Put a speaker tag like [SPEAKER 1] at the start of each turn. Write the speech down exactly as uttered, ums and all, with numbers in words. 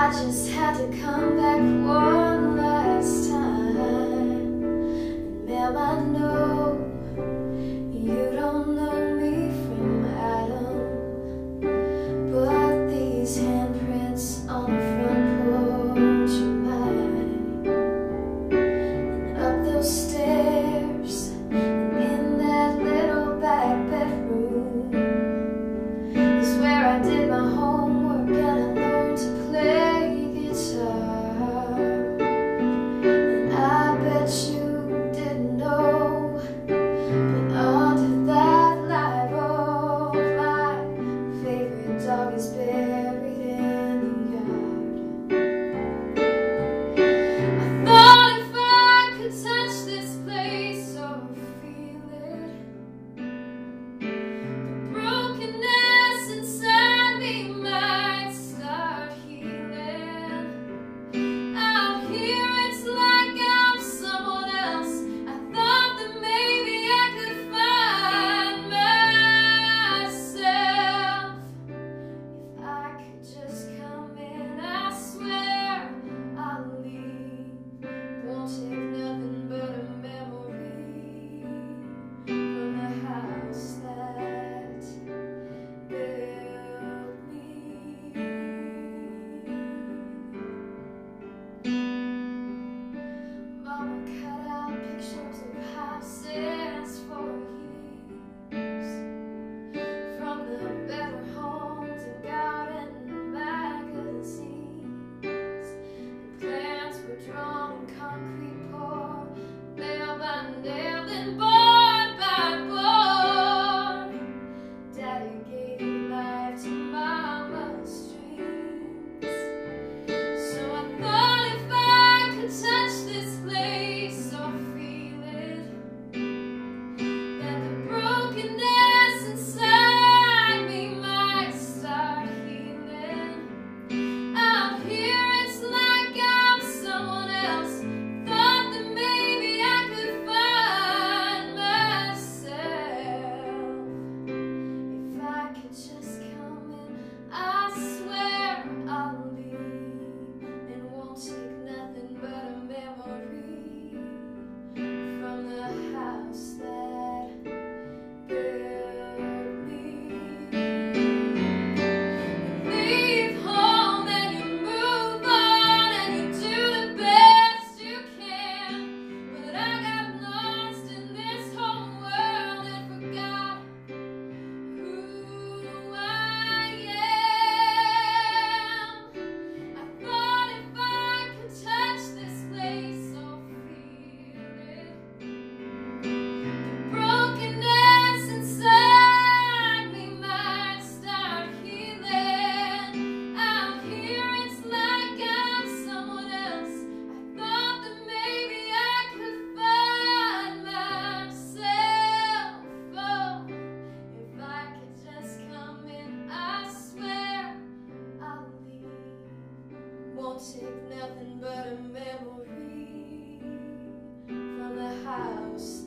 [SPEAKER 1] I just had to come back one last time. And ma'am, I know you don't know me from Adam, but these handprints on the front porch are mine. And up those stairs and in that little back bedroom is where I did my homework and I learned to play guitar. And I bet you didn't know, but under that live oak, my favorite dog is buried in the yard. I thought if I could touch this place or feel it, the brokenness inside me might start healing. Out here it's like I'm someone else. I thought that maybe I could find myself. If I could just come in, I swear I'll leave. Won't take nothing but a memory from the house that built me. Mama cut out pictures of houses for years, from the better homes and garden magazines. And plans were drawn and concrete poured, nail by nail and board by board. Daddy gave life to Mama's dreams. So I thought if I could touch this place or feel it, that the brokenness inside me might start healing. Out here it's like I'm someone else. Thought that maybe I could find myself. If I could just come in, I swear I'll leave, and won't take nothing but a memory from the house that built me. Leave home and you move on and you do the best you can. But I got lost in this whole world and forgot who I am. I thought if I could touch this place or feel it, the brokenness inside me might start healing. Out here it's like I'm someone else. I thought that maybe I could find myself. Oh, if I could just come in, I swear I'll leave. Won't take nothing but a memory from the house